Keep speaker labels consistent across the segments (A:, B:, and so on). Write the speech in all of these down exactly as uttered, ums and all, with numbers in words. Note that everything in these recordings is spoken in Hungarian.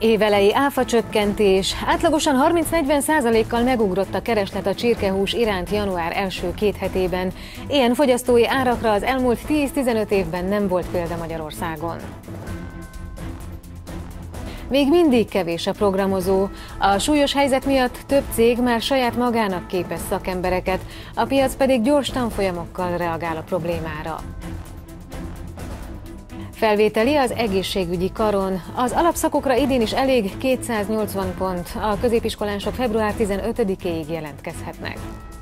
A: Évelei áfacsökkentés, átlagosan harminc-negyven százalékkal megugrott a kereslet a csirkehús iránt január első két hetében. Ilyen fogyasztói árakra az elmúlt tíz-tizenöt évben nem volt példa Magyarországon. Még mindig kevés a programozó. A súlyos helyzet miatt több cég már saját magának képez szakembereket, a piac pedig gyors tanfolyamokkal reagál a problémára. Felvételi az egészségügyi karon. Az alapszakokra idén is elég kétszáznyolcvan pont. A középiskolások február tizenötödikéig jelentkezhetnek.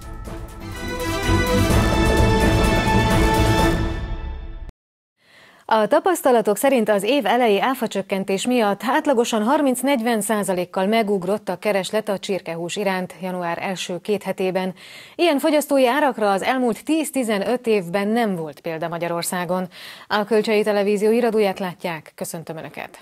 A: A tapasztalatok szerint az év eleji áfacsökkentés miatt átlagosan harminc-negyven százalékkal megugrott a kereslet a csirkehús iránt január első két hetében. Ilyen fogyasztói árakra az elmúlt tíz-tizenöt évben nem volt példa Magyarországon. A Kölcsei Televízió iradóját látják, köszöntöm Önöket!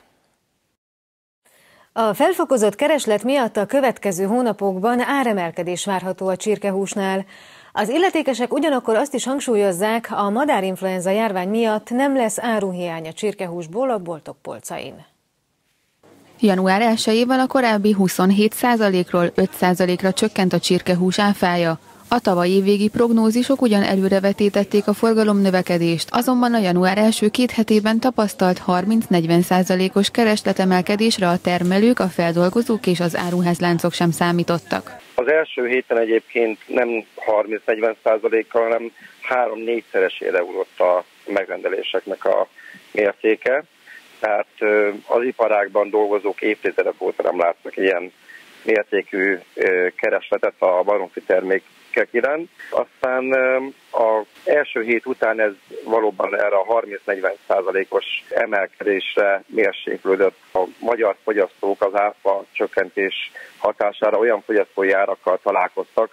A: A felfokozott kereslet miatt a következő hónapokban áremelkedés várható a csirkehúsnál. Az illetékesek ugyanakkor azt is hangsúlyozzák, a madárinfluenza járvány miatt nem lesz áruhiány a csirkehúsból a boltok polcain.
B: január elsejével a korábbi huszonhét százalékról öt százalékra csökkent a csirkehús áfája. A tavalyi évvégi prognózisok ugyan előrevetítették a forgalom növekedést, azonban a január első két hetében tapasztalt harminc-negyven százalékos keresletemelkedésre a termelők, a feldolgozók és az áruházláncok sem számítottak.
C: Az első héten egyébként nem harminc-negyven százalékkal, hanem három-négyszeresére ugrott a megrendeléseknek a mértéke. Tehát az iparágban dolgozók évtizedek óta nem látnak ilyen mértékű keresletet a baromfi termékek iránt. Aztán az első hét után ez valóban erre a harminc-negyven százalékos emelkedésre mérséklődött. A magyar fogyasztók az áfa csökkentés hatására olyan fogyasztói árakkal találkoztak,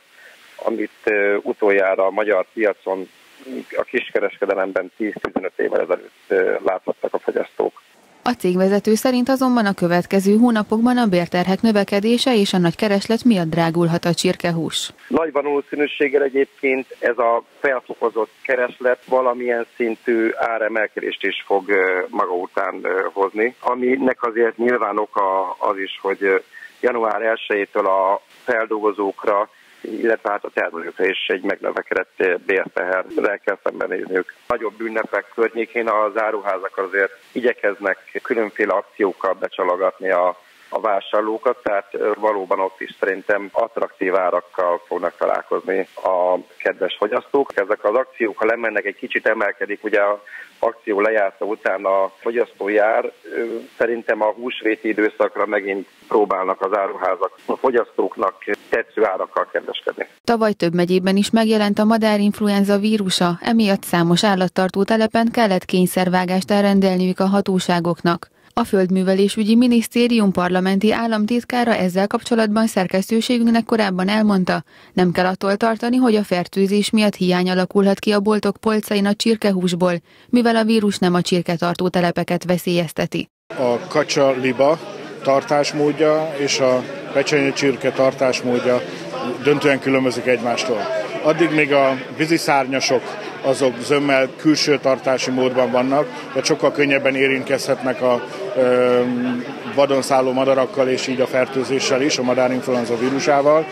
C: amit utoljára a magyar piacon a kiskereskedelemben tíz-tizenöt évvel ezelőtt láthattak a fogyasztók.
B: A cégvezető szerint azonban a következő hónapokban a bérterhek növekedése és a nagy kereslet miatt drágulhat a csirkehús.
C: Nagy valószínűséggel egyébként ez a felfokozott kereslet valamilyen szintű áremelkedést is fog maga után hozni, aminek azért nyilván oka az is, hogy január elsejétől a feldolgozókra, illetve hát a termelőkre is egy megnövekedett bérteherrel kell szembenézniük. Nagyobb ünnepek környékén az áruházak azért igyekeznek különféle akciókkal becsalogatni a, a vásárlókat, tehát valóban ott is szerintem attraktív árakkal fognak találkozni a kedves fogyasztók. Ezek az akciók, ha lemennek, egy kicsit emelkedik, ugye a akció lejárta után a fogyasztói ár, szerintem a húsvéti időszakra megint próbálnak az áruházak a fogyasztóknak tetsző árakkal kereskedni.
B: Tavaly több megyében is megjelent a madárinfluenza vírusa, emiatt számos állattartó telepen kellett kényszervágást elrendelniük a hatóságoknak. A Földművelésügyi Minisztérium parlamenti államtitkára ezzel kapcsolatban szerkesztőségünknek korábban elmondta, nem kell attól tartani, hogy a fertőzés miatt hiány alakulhat ki a boltok polcain a csirkehúsból, mivel a vírus nem a csirketartó telepeket veszélyezteti.
D: A kacsa-liba tartásmódja és a pecsenyecsirke tartásmódja döntően különbözik egymástól. Addig még a víziszárnyasok azok zömmel külső tartási módban vannak, de sokkal könnyebben érintkezhetnek a ö, vadon szálló madarakkal és így a fertőzéssel is, a madárinfluenza vírusával.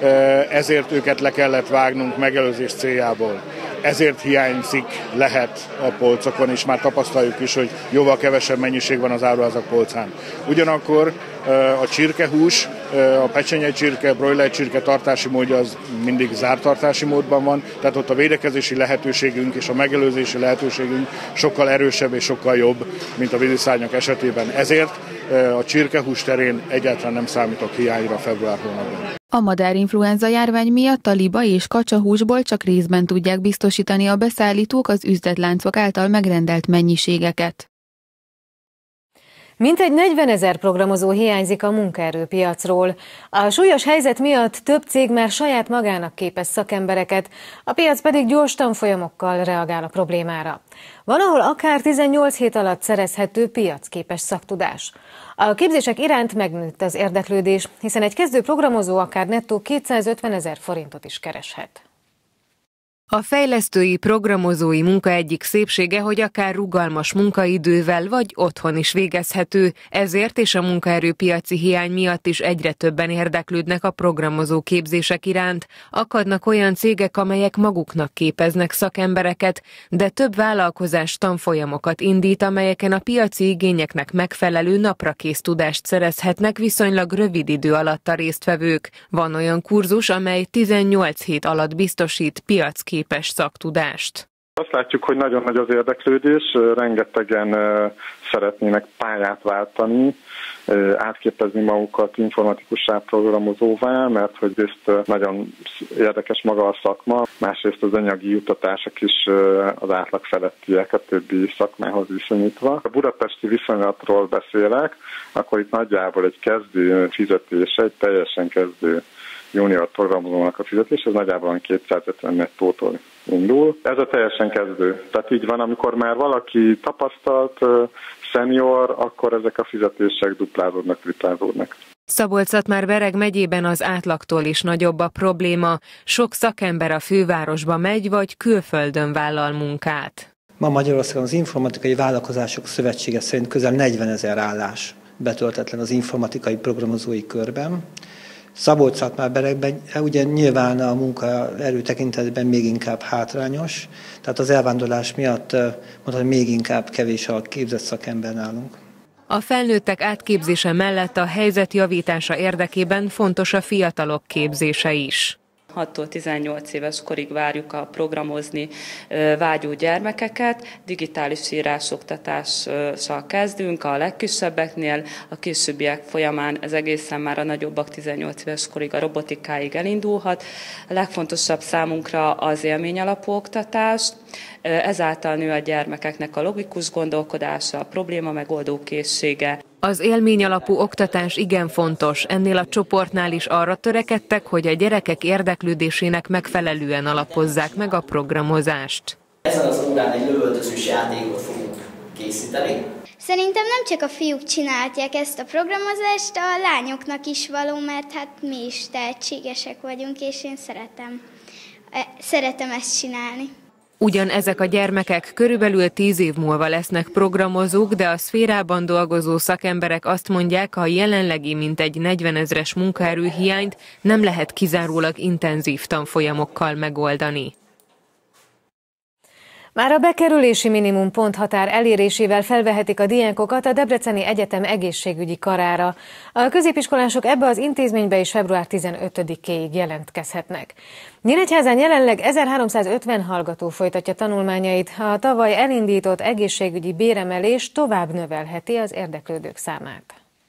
D: Ezért őket le kellett vágnunk megelőzés céljából. Ezért hiányzik lehet a polcokon, és már tapasztaljuk is, hogy jóval kevesebb mennyiség van az áruházak polcán. Ugyanakkor a csirkehús, a pecsenyecsirke, broiler csirke tartási módja az mindig zárt tartási módban van, tehát ott a védekezési lehetőségünk és a megelőzési lehetőségünk sokkal erősebb és sokkal jobb, mint a víziszárnyak esetében. Ezért a csirkehús terén egyáltalán nem számítok hiányra február hónapban.
B: A madárinfluenza járvány miatt a liba és kacsahúsból csak részben tudják biztosítani a beszállítók az üzletláncok által megrendelt mennyiségeket.
A: Mintegy negyvenezer programozó hiányzik a munkaerőpiacról. A súlyos helyzet miatt több cég már saját magának képez szakembereket, a piac pedig gyors tanfolyamokkal reagál a problémára. Van, ahol akár tizennyolc hét alatt szerezhető piacképes szaktudás. A képzések iránt megnőtt az érdeklődés, hiszen egy kezdő programozó akár nettó kétszázötven ezer forintot is kereshet.
E: A fejlesztői, programozói munka egyik szépsége, hogy akár rugalmas munkaidővel vagy otthon is végezhető, ezért és a munkaerőpiaci hiány miatt is egyre többen érdeklődnek a programozó képzések iránt. Akadnak olyan cégek, amelyek maguknak képeznek szakembereket, de több vállalkozás tanfolyamokat indít, amelyeken a piaci igényeknek megfelelő naprakész tudást szerezhetnek viszonylag rövid idő alatt a résztvevők. Van olyan kurzus, amely tizennyolc hét alatt biztosít piacképzést. képes szaktudást.
F: Azt látjuk, hogy nagyon nagy az érdeklődés, rengetegen szeretnének pályát váltani, átképezni magukat informatikussá, programozóvá, mert hogy ezt nagyon érdekes maga a szakma, másrészt az anyagi juttatások is az átlag felettiek a többi szakmához viszonyítva. A budapesti viszonylatról beszélek, akkor itt nagyjából egy kezdő fizetése, egy teljesen kezdő junior programozónak a fizetés, ez nagyjából kétszázötven nettótól indul. Ez a teljesen kezdő. Tehát így van, amikor már valaki tapasztalt, senior, akkor ezek a fizetések duplázódnak, triplázódnak.
E: Szabolcs-Szatmár-Bereg megyében az átlagtól is nagyobb a probléma. Sok szakember a fővárosba megy, vagy külföldön vállal munkát.
G: Ma Magyarországon az Informatikai Vállalkozások Szövetsége szerint közel negyvenezer állás betöltetlen az informatikai programozói körben. Szabolcs-Szatmár-Beregben ugye nyilván a munkaerő tekintetben még inkább hátrányos, tehát az elvándorlás miatt mondhatni, még inkább kevés a képzett szakember nálunk.
E: A felnőttek átképzése mellett a helyzet javítása érdekében fontos a fiatalok képzése is.
H: hattól tizennyolc éves korig várjuk a programozni vágyó gyermekeket. Digitális írásoktatással kezdünk a legkisebbeknél, a későbbiek folyamán ez egészen már a nagyobbak tizennyolc éves korig a robotikáig elindulhat. A legfontosabb számunkra az élményalapú oktatás, ezáltal nő a gyermekeknek a logikus gondolkodása, a probléma megoldó készsége.
E: Az élményalapú oktatás igen fontos, ennél a csoportnál is arra törekedtek, hogy a gyerekek érdeklődésének megfelelően alapozzák meg a programozást.
I: Ezen az órán egy lövöldözős játékot fogunk készíteni.
J: Szerintem nem csak a fiúk csinálják ezt a programozást, a lányoknak is való, mert hát mi is tehetségesek vagyunk, és én szeretem, szeretem ezt csinálni.
E: Ugyan ezek a gyermekek körülbelül tíz év múlva lesznek programozók, de a szférában dolgozó szakemberek azt mondják, a jelenlegi mintegy negyvenezres munkaerőhiányt nem lehet kizárólag intenzív tanfolyamokkal megoldani.
A: Már a bekerülési minimum ponthatár elérésével felvehetik a diákokat a Debreceni Egyetem egészségügyi karára. A középiskolások ebbe az intézménybe is február tizenötödikéig jelentkezhetnek. Nyíregyházán jelenleg ezerháromszázötven hallgató folytatja tanulmányait. A tavaly elindított egészségügyi béremelés tovább növelheti az érdeklődők számát.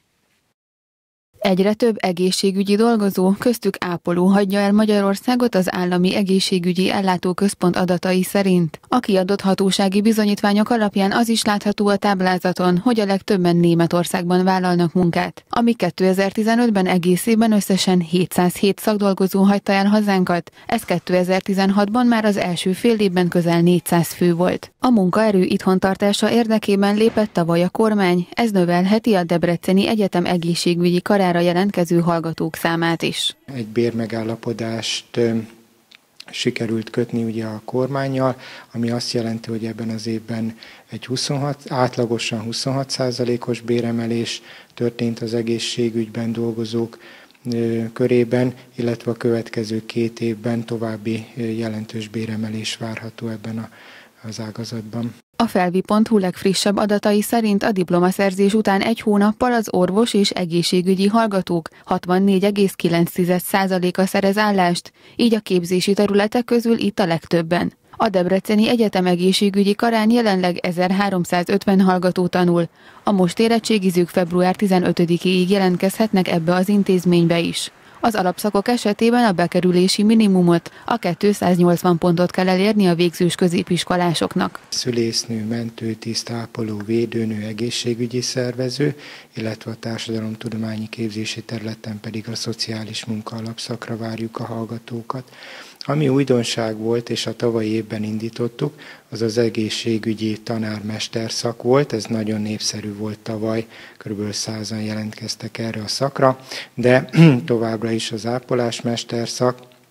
B: Egyre több egészségügyi dolgozó, köztük ápoló hagyja el Magyarországot az Állami Egészségügyi Ellátóközpont adatai szerint. A kiadott hatósági bizonyítványok alapján az is látható a táblázaton, hogy a legtöbben Németországban vállalnak munkát, amíg kétezer-tizenötben egész évben összesen hétszázhét szakdolgozó hagyta el hazánkat, ez kétezer-tizenhatban már az első fél évben közel négyszáz fő volt. A munkaerő itthontartása érdekében lépett tavaly a kormány, ez növelheti a Debreceni Egyetem egészségügyi karára jelentkező hallgatók számát is.
K: Egy bérmegállapodást sikerült kötni ugye a kormánnyal, ami azt jelenti, hogy ebben az évben egy huszonhat, átlagosan huszonhat százalékos béremelés történt az egészségügyben dolgozók körében, illetve a következő két évben további jelentős béremelés várható ebben a, az ágazatban.
B: A felvi pont hu legfrissebb adatai szerint a diplomaszerzés után egy hónappal az orvos és egészségügyi hallgatók hatvannégy egész kilenc százaléka szerez állást, így a képzési területek közül itt a legtöbben. A Debreceni Egyetem egészségügyi karán jelenleg ezerháromszázötven hallgató tanul. A most érettségizők február tizenötödikéig jelentkezhetnek ebbe az intézménybe is. Az alapszakok esetében a bekerülési minimumot, a kétszáznyolcvan pontot kell elérni a végzős középiskolásoknak.
K: Szülésznő, mentőtiszt, ápoló, védőnő, egészségügyi szervező, illetve a társadalomtudományi képzési területen pedig a szociális munka alapszakra várjuk a hallgatókat. Ami újdonság volt, és a tavalyi évben indítottuk, az az egészségügyi tanármesterszak volt, ez nagyon népszerű volt tavaly, kb. százan jelentkeztek erre a szakra, de továbbra is az ápolásmesterszak,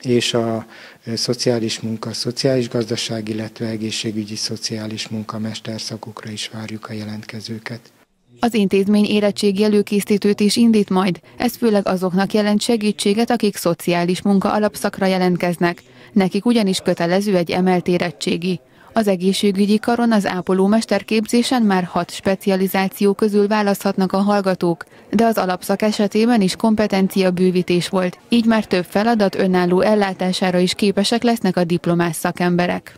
K: és a szociális munka, szociális gazdaság, illetve egészségügyi szociális munka mesterszakokra is várjuk a jelentkezőket.
B: Az intézmény érettségi előkészítőt is indít majd, ez főleg azoknak jelent segítséget, akik szociális munka alapszakra jelentkeznek. Nekik ugyanis kötelező egy emelt érettségi. Az egészségügyi karon az ápolómesterképzésen már hat specializáció közül választhatnak a hallgatók, de az alapszak esetében is kompetencia bővítés volt, így már több feladat önálló ellátására is képesek lesznek a diplomás szakemberek.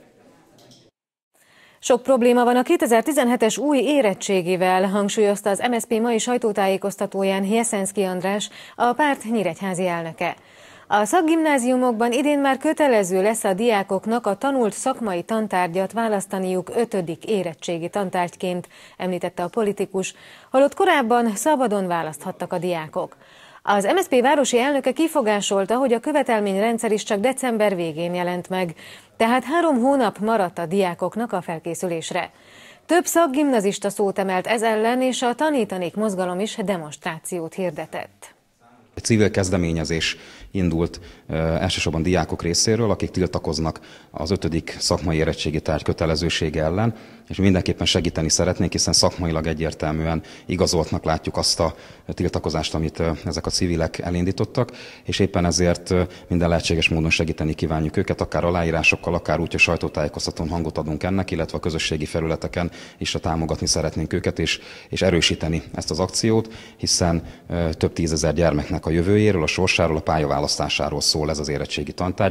A: Sok probléma van a kétezer-tizenhetes új érettségivel, hangsúlyozta az em es zé pé mai sajtótájékoztatóján Jeszenszky András, a párt nyíregyházi elnöke. A szakgimnáziumokban idén már kötelező lesz a diákoknak a tanult szakmai tantárgyat választaniuk ötödik érettségi tantárgyként, említette a politikus, holott korábban szabadon választhattak a diákok. Az em es zé pé városi elnöke kifogásolta, hogy a követelményrendszer is csak december végén jelent meg, tehát három hónap maradt a diákoknak a felkészülésre. Több szakgimnazista szót emelt ez ellen, és a Tanítanék mozgalom is demonstrációt hirdetett.
L: Egy civil kezdeményezés indult e, elsősorban diákok részéről, akik tiltakoznak az ötödik szakmai érettségi tárgy kötelezősége ellen, és mindenképpen segíteni szeretnénk, hiszen szakmailag egyértelműen igazoltnak látjuk azt a tiltakozást, amit e, ezek a civilek elindítottak, és éppen ezért e, minden lehetséges módon segíteni kívánjuk őket, akár aláírásokkal, akár úgy, hogy sajtótájékoztatón hangot adunk ennek, illetve a közösségi felületeken is támogatni szeretnénk őket, és, és erősíteni ezt az akciót, hiszen e, több tízezer gyermeknek a jövőjéről, a sorsáról, a pályaválasztásáról szól ez az érettségi tantárgy.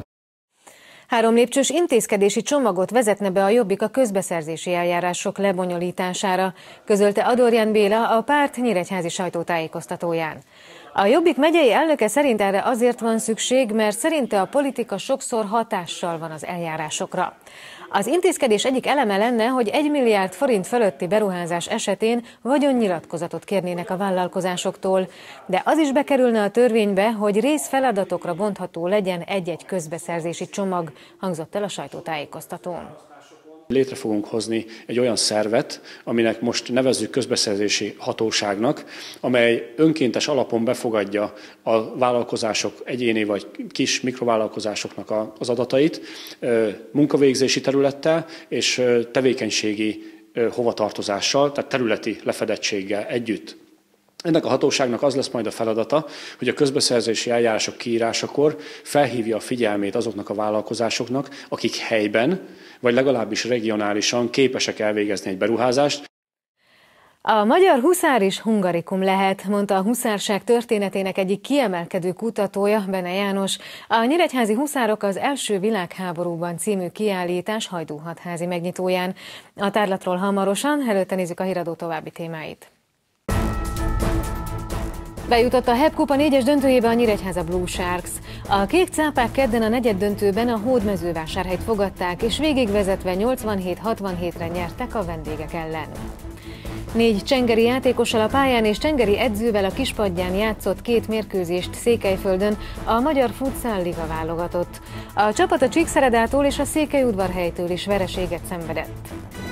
A: Három lépcsős intézkedési csomagot vezetne be a Jobbik a közbeszerzési eljárások lebonyolítására, közölte Adorján Béla, a párt nyíregyházi sajtótájékoztatóján. A Jobbik megyei elnöke szerint erre azért van szükség, mert szerinte a politika sokszor hatással van az eljárásokra. Az intézkedés egyik eleme lenne, hogy egy milliárd forint fölötti beruházás esetén vagyonnyilatkozatot kérnének a vállalkozásoktól, de az is bekerülne a törvénybe, hogy részfeladatokra bontható legyen egy-egy közbeszerzési csomag, hangzott el a sajtótájékoztatón.
M: Létre fogunk hozni egy olyan szervet, aminek most nevezzük közbeszerzési hatóságnak, amely önkéntes alapon befogadja a vállalkozások egyéni vagy kis mikrovállalkozásoknak az adatait munkavégzési területtel és tevékenységi hovatartozással, tehát területi lefedettséggel együtt. Ennek a hatóságnak az lesz majd a feladata, hogy a közbeszerzési eljárások kiírásakor felhívja a figyelmét azoknak a vállalkozásoknak, akik helyben, vagy legalábbis regionálisan képesek elvégezni egy beruházást.
A: A magyar huszár is hungarikum lehet, mondta a huszárság történetének egyik kiemelkedő kutatója, Bene János. A nyíregyházi huszárok az első világháborúban című kiállítás hajdúhatházi megnyitóján. A tárlatról hamarosan, előtte nézzük a híradó további témáit. Bejutott a há é pé Kupa négyes döntőjébe a Nyíregyháza Blue Sharks. A kék cápák kedden a negyeddöntőben a Hódmezővásárhelyt fogadták, és végigvezetve nyolcvanhét hatvanhétre nyertek a vendégek ellen. Négy csengeri játékossal a pályán és csengeri edzővel a kispadján játszott két mérkőzést Székelyföldön a Magyar Futsal Liga válogatott. A csapat a Csíkszeredától és a Székelyudvarhelytől is vereséget szenvedett.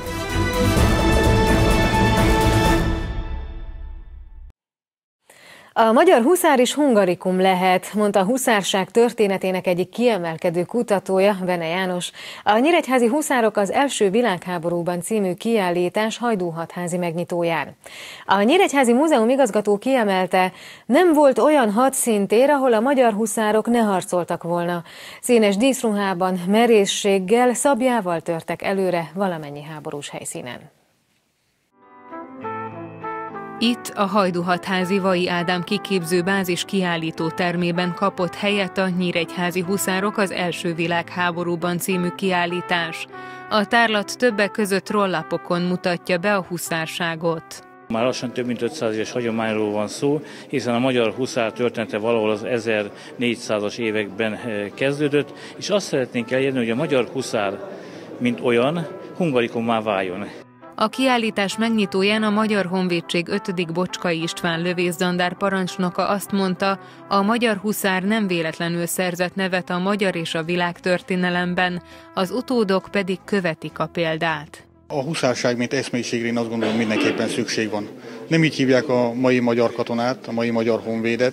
A: A magyar huszár is hungarikum lehet, mondta a huszárság történetének egyik kiemelkedő kutatója, Bene János. A nyíregyházi huszárok az első világháborúban című kiállítás hajdúhatházi megnyitóján. A Nyíregyházi Múzeum igazgató kiemelte, nem volt olyan hadszintér, ahol a magyar huszárok ne harcoltak volna. Színes díszruhában, merészséggel, szabjával törtek előre valamennyi háborús helyszínen.
E: Itt a hajdúhatházi Vai Ádám kiképző bázis kiállító termében kapott helyet a Nyíregyházi huszárok az első világháborúban című kiállítás. A tárlat többek között rollapokon mutatja be a huszárságot.
N: Már lassan több mint ötszáz éves hagyományról van szó, hiszen a magyar huszár története valahol az ezernégyszázas években kezdődött, és azt szeretnénk elérni, hogy a magyar huszár, mint olyan, hungarikummá váljon.
E: A kiállítás megnyitóján a Magyar Honvédség ötödik Bocskai István lövészdandár parancsnoka azt mondta, a magyar huszár nem véletlenül szerzett nevet a magyar és a világtörténelemben, az utódok pedig követik a példát.
O: A huszárság, mint eszmélyiségre én azt gondolom mindenképpen szükség van. Nem így hívják a mai magyar katonát, a mai magyar honvédet,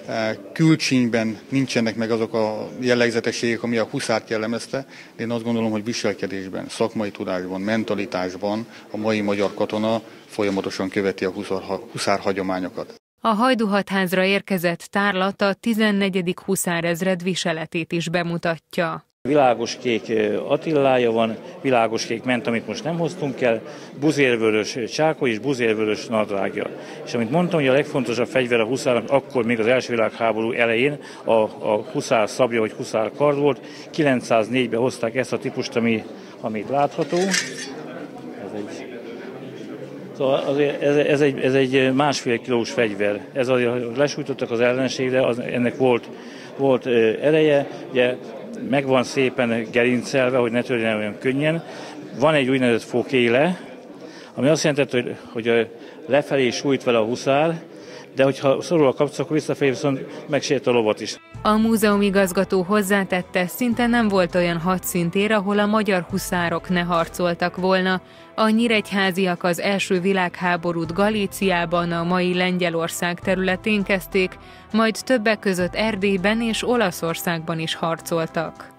O: külcsínyben nincsenek meg azok a jellegzetességek, ami a Huszárt jellemezte, de én azt gondolom, hogy viselkedésben, szakmai tudásban, mentalitásban a mai magyar katona folyamatosan követi a huszár hagyományokat.
E: A Hajdúhatházra érkezett tárlat a tizennegyedik huszárezred viseletét is bemutatja.
N: Világos kék Attilája van, világos kék ment, amit most nem hoztunk el, buzérvörös csákoly és buzérvörös nadrágja. És amit mondtam, hogy a legfontosabb fegyver a huszárnak akkor még az első világháború elején a, a huszár szabja, vagy huszár kard volt. kilencszáznégyben hozták ezt a típust, ami, amit látható. Ez egy, szóval azért ez, ez, egy, ez egy másfél kilós fegyver. Ez azért lesújtottak az ellenségre, az, ennek volt, volt ereje. Ugye, meg van szépen gerincelve, hogy ne törjen olyan könnyen. Van egy úgynevezett fokéle, ami azt jelenti, hogy, hogy lefelé sújt vele a huszár, de hogyha szorul a kapcsolat, akkor visszafelé viszont megsért a lovat is.
E: A múzeum igazgató hozzátette, szinte nem volt olyan hadszintér, ahol a magyar huszárok ne harcoltak volna. A nyíregyháziak az első világháborút Galíciában, a mai Lengyelország területén kezdték, majd többek között Erdélyben és Olaszországban is harcoltak.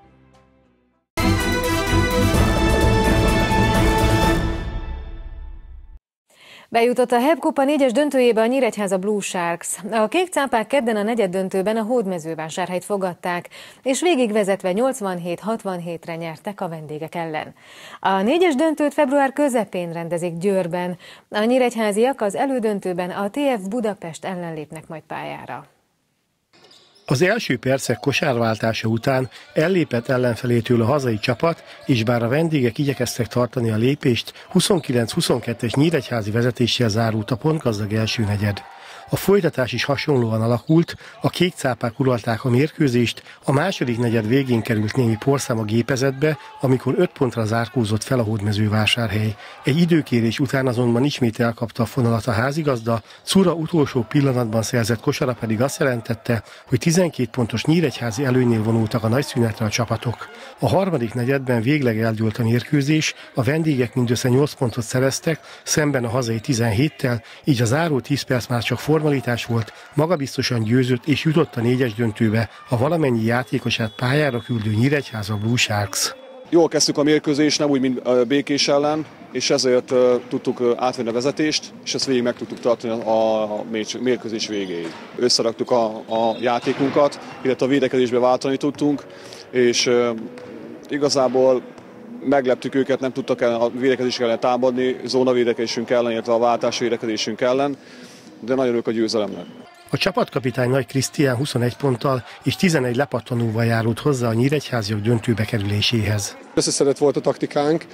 A: Bejutott a Hep Kupa négyes döntőjébe a Nyíregyháza Blue Sharks. A kék cápák kedden a negyeddöntőben a Hódmezővásárhelyt fogadták, és végigvezetve nyolcvanhét hatvanhétre nyertek a vendégek ellen. A négyes döntőt február közepén rendezik Győrben. A nyíregyháziak az elődöntőben a té ef Budapest ellen lépnek majd pályára.
P: Az első percek kosárváltása után ellépett ellenfelétől a hazai csapat, és bár a vendégek igyekeztek tartani a lépést, huszonkilenc huszonkettes nyíregyházi vezetéssel zárult a pontgazdag első negyed. A folytatás is hasonlóan alakult, a kék cápák uralták a mérkőzést, a második negyed végén került némi porszám a gépezetbe, amikor öt pontra zárkózott fel a Hódmezővásárhely. Egy időkérés után azonban ismét elkapta a fonalat a házigazda, Czura utolsó pillanatban szerzett kosara pedig azt jelentette, hogy tizenkét pontos nyíregyházi előnynél vonultak a nagyszünetre a csapatok. A harmadik negyedben végleg eldőlt a mérkőzés, a vendégek mindössze nyolc pontot szereztek, szemben a hazai tizenhéttel, így a záró tíz perc már csak formalitás volt, magabiztosan győzött és jutott a négyes döntőbe a valamennyi játékosát pályára küldő Nyíregyháza Blue Sharks.
Q: Jól kezdtük a mérkőzést, nem úgy, mint Békés ellen, és ezért uh, tudtuk uh, átvenni a vezetést, és ezt végig meg tudtuk tartani a, a mérkőzés végéig. Összeraktuk a, a játékunkat, illetve a védekezésbe váltani tudtunk, és uh, igazából megleptük őket, nem tudtak el a védekezésük ellen támadni, zónavédekezésünk ellen, illetve a váltás védekezésünk ellen, de nagyon örülök a győzelemnek.
P: A csapatkapitány Nagy Krisztián huszonegy ponttal és tizenegy lepattanóval járult hozzá a nyíregyháziak döntőbe kerüléséhez.
R: Összeszedett volt a taktikánk,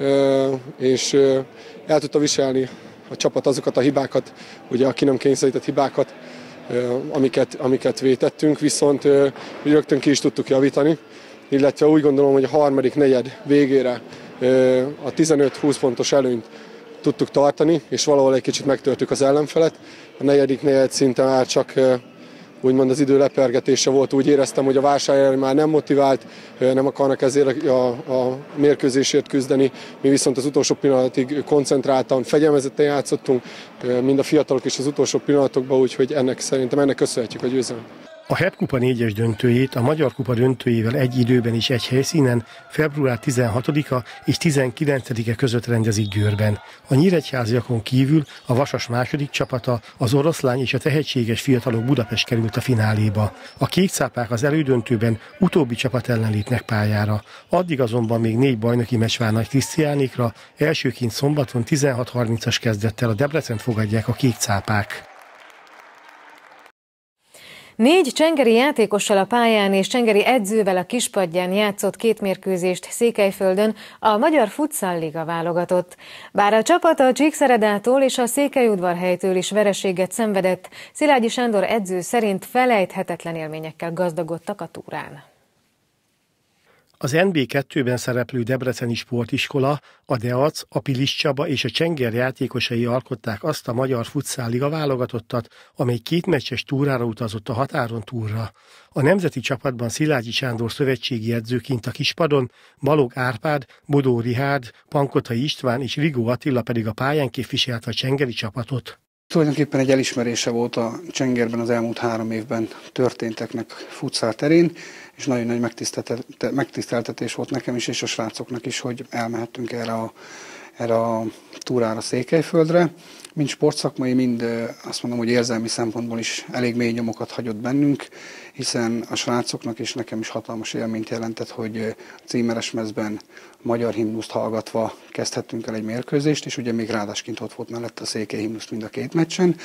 R: és el tudta viselni a csapat azokat a hibákat, ugye a ki nem kényszerített hibákat, amiket, amiket vétettünk, viszont rögtön ki is tudtuk javítani, illetve úgy gondolom, hogy a harmadik negyed végére a tizenöt-húsz pontos előnyt tudtuk tartani, és valahol egy kicsit megtörtük az ellenfelet. A negyedik negyed szinte már csak úgymond az idő lepergetése volt. Úgy éreztem, hogy a Vásárhely már nem motivált, nem akarnak ezért a, a mérkőzésért küzdeni. Mi viszont az utolsó pillanatig koncentráltan, fegyelmezetten játszottunk, mind a fiatalok is az utolsó pillanatokban, úgyhogy ennek szerintem ennek köszönhetjük a győzelmet.
P: A Hep Kupa négyes döntőjét a Magyar Kupa döntőjével egy időben és egy helyszínen február tizenhatodika és tizenkilencedike között rendezik Győrben. A nyíregyháziakon kívül a Vasas második csapata, az Oroszlány és a tehetséges fiatalok Budapest került a fináléba. A kékcápák az elődöntőben utóbbi csapat ellen lépnek pályára. Addig azonban még négy bajnoki meccs vár Nagy Krisztiánékra, elsőként szombaton tizenhat harmincas kezdettel a Debrecent fogadják a kékcápák.
A: Négy csengeri játékossal a pályán és csengeri edzővel a kispadján játszott két mérkőzést Székelyföldön a Magyar Futsal Liga válogatott. Bár a csapat a Csíkszeredától és a Székelyudvarhelytől is vereséget szenvedett, Szilágyi Sándor edző szerint felejthetetlen élményekkel gazdagodtak a túrán.
P: Az en bé kettőben szereplő Debreceni Sportiskola, a Deac, a Pilis Csaba és a Csenger játékosai alkották azt a Magyar Futsal Liga válogatottat, amely két meccses túrára utazott a határon túlra. A nemzeti csapatban Szilágyi Sándor szövetségi edzőként a kispadon, Balog Árpád, Bodó Rihárd, Pankotai István és Rigó Attila pedig a pályán képviselte a csengeri csapatot.
S: tulajdonképpen egy elismerése volt a Csengerben az elmúlt három évben történteknek futszál terén, és nagyon nagy megtiszteltetés volt nekem is, és a srácoknak is, hogy elmehettünk erre a, erre a túrára Székelyföldre. Mind sportszakmai, mind azt mondom, hogy érzelmi szempontból is elég mély nyomokat hagyott bennünk, hiszen a srácoknak és nekem is hatalmas élményt jelentett, hogy címeres mezben magyar himnuszt hallgatva kezdhettünk el egy mérkőzést, és ugye még ráadásként ott volt mellett a székely himnusz mind a két meccsen.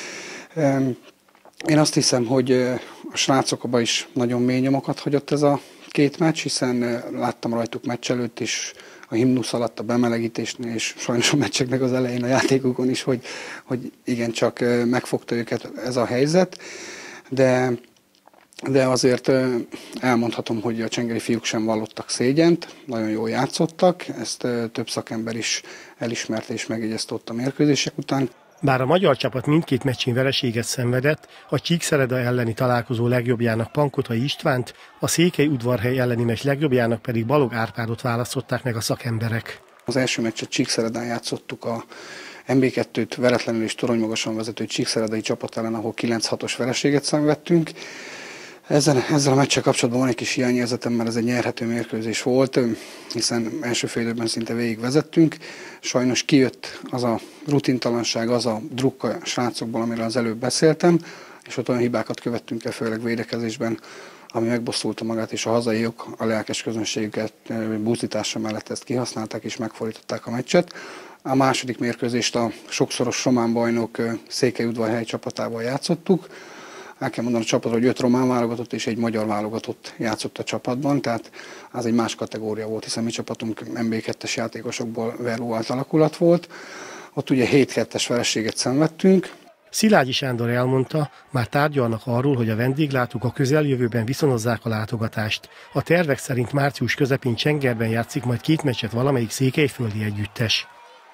S: Én azt hiszem, hogy a srácokba is nagyon mély nyomokat hagyott ez a két meccs, hiszen láttam rajtuk meccs előtt is, a himnusz alatt, a bemelegítésnél, és sajnos a meccseknek az elején a játékukon is, hogy, hogy igencsak megfogta őket ez a helyzet, de, de azért elmondhatom, hogy a csengeri fiúk sem vallottak szégyent, nagyon jól játszottak, ezt több szakember is elismerte és megjegyezte ott a mérkőzések után.
P: Bár a magyar csapat mindkét meccsén vereséget szenvedett, a Csíkszereda elleni találkozó legjobbjának Pankotai Istvánt, a Székelyudvarhely elleni meccs legjobbjának pedig Balog Árpádot választották meg a szakemberek.
S: Az első meccset Csíkszeredán játszottuk a em bé kettőt veretlenül és toronymagasan vezető csíkszeredai csapat ellen, ahol kilenc hatos vereséget szenvedtünk. Ezzel, ezzel a meccsel kapcsolatban van egy kis hiányérzetem, mert ez egy nyerhető mérkőzés volt, hiszen első fél időben szinte végig vezettünk. Sajnos kijött az a rutintalanság, az a drukk a srácokból, amiről az előbb beszéltem, és ott olyan hibákat követtünk el, főleg védekezésben, ami megbosszulta magát, és a hazaiak a lelkes közönségüket buzdítása mellett ezt kihasználták, és megfordították a meccset. A második mérkőzést a sokszoros román bajnok Székelyudvarhely csapatával játszottuk. El kell mondani a csapat, hogy öt román válogatott és egy magyar válogatott játszott a csapatban, tehát az egy más kategória volt, hiszen mi csapatunk em bé kettes játékosokból verluált alakulat volt. Ott ugye hét kettes vereséget szenvedtünk.
P: Szilágyi Sándor elmondta, már tárgyalnak arról, hogy a vendéglátók a közeljövőben viszonozzák a látogatást. A tervek szerint március közepén Csengerben játszik majd két meccset valamelyik székelyföldi együttes.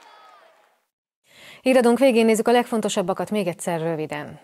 A: Híradónk végén nézzük a legfontosabbakat még egyszer röviden.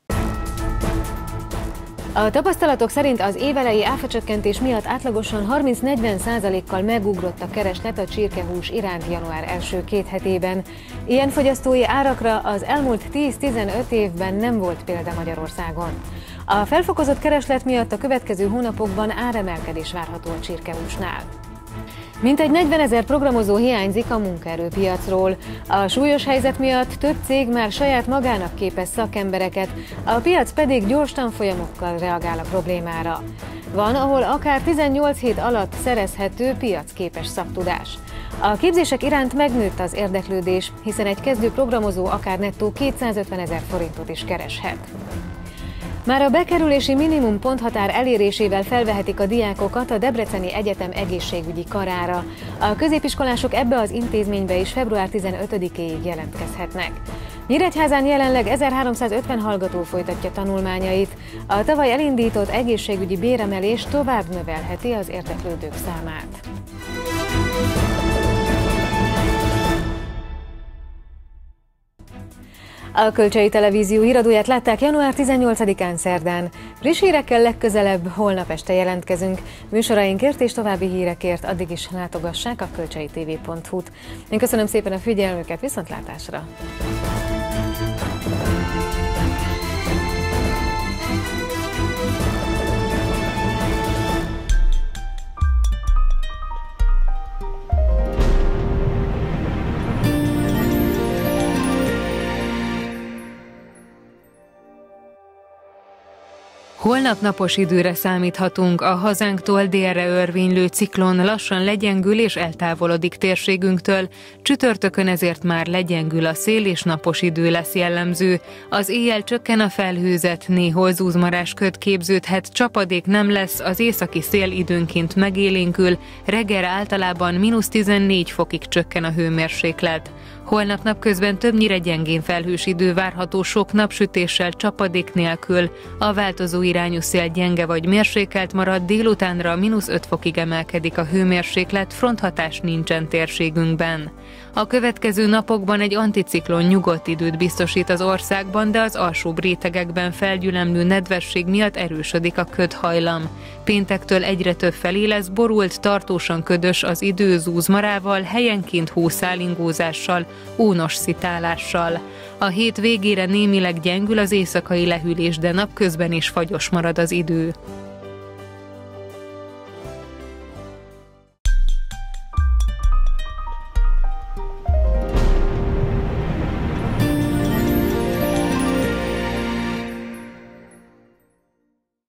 A: A tapasztalatok szerint az évelei áfacsökkentés miatt átlagosan harminc-negyven százalékkal megugrott a kereslet a csirkehús iránt január első két hetében. Ilyen fogyasztói árakra az elmúlt tíz-tizenöt évben nem volt példa Magyarországon. A felfokozott kereslet miatt a következő hónapokban áremelkedés várható a csirkehúsnál. Mintegy negyvenezer programozó hiányzik a munkaerőpiacról. A súlyos helyzet miatt több cég már saját magának képez szakembereket, a piac pedig gyors tanfolyamokkal reagál a problémára. Van, ahol akár tizennyolc hét alatt szerezhető piacképes szaktudás. A képzések iránt megnőtt az érdeklődés, hiszen egy kezdő programozó akár nettó kétszázötvenezer forintot is kereshet. Már a bekerülési minimum ponthatár elérésével felvehetik a diákokat a Debreceni Egyetem egészségügyi karára. A középiskolások ebbe az intézménybe is február tizenötödikéig jelentkezhetnek. Nyíregyházán jelenleg ezerháromszázötven hallgató folytatja tanulmányait. A tavaly elindított egészségügyi béremelés tovább növelheti az érdeklődők számát. A Kölcsei Televízió híradóját látták január tizennyolcadikán szerdán. Friss hírekkel legközelebb holnap este jelentkezünk. Műsorainkért és további hírekért addig is látogassák a kölcsei té vé pont hu-t. Én köszönöm szépen a figyelmüket, viszontlátásra!
E: Holnap napos időre számíthatunk, a hazánktól délre örvénylő ciklon lassan legyengül és eltávolodik térségünktől. Csütörtökön ezért már legyengül a szél és napos idő lesz jellemző. Az éjjel csökken a felhőzet, néhol zúzmarás köd képződhet, csapadék nem lesz, az északi szél időnként megélénkül, reggel általában mínusz tizennégy fokig csökken a hőmérséklet. Holnap napközben többnyire gyengén felhős idő várható sok napsütéssel, csapadék nélkül, a változó irány irányú szél gyenge vagy mérsékelt marad, délutánra mínusz öt fokig emelkedik a hőmérséklet, fronthatás nincsen térségünkben. A következő napokban egy anticiklon nyugodt időt biztosít az országban, de az alsóbb rétegekben felgyülemlő nedvesség miatt erősödik a ködhajlam. Péntektől egyre több felé lesz borult, tartósan ködös az idő zúzmarával, helyenként hószálingózással, ónos szitálással. A hét végére némileg gyengül az éjszakai lehűlés, de napközben is fagyos marad az idő.